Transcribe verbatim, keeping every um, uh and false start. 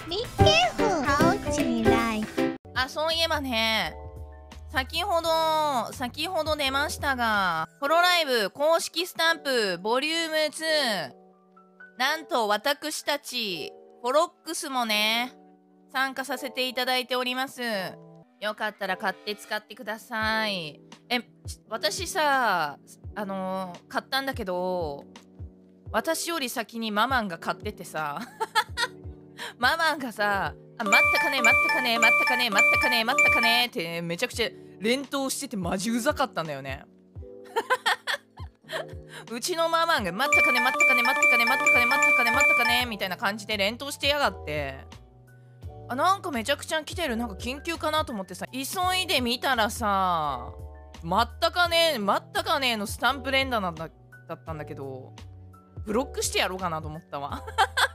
Be careful how to like. あ、そういえばね、先ほど、先ほど出ましたが、ホロライブ公式スタンプボリュームツー。なんと私たち、フォロックスもね、参加させていただいております。よかったら買って使ってください。え、私さ、あのー、買ったんだけど、私より先にママンが買っててさ、ママンがさ、あ、待ったかね、待ったかね、待ったかね、待ったかね、待ったかねってめちゃくちゃ連投しててマジうざかったんだよね。うちのママンが待ったかね、待ったかね、待ったかね、待ったかね、待ったかね、待ったかねみたいな感じで連投してやがって、あ、なんかめちゃくちゃ来てる、なんか緊急かなと思ってさ、急いで見たらさ、待ったかね、待ったかねのスタンプ連打なんだだったんだけど、ブロックしてやろうかなと思ったわ。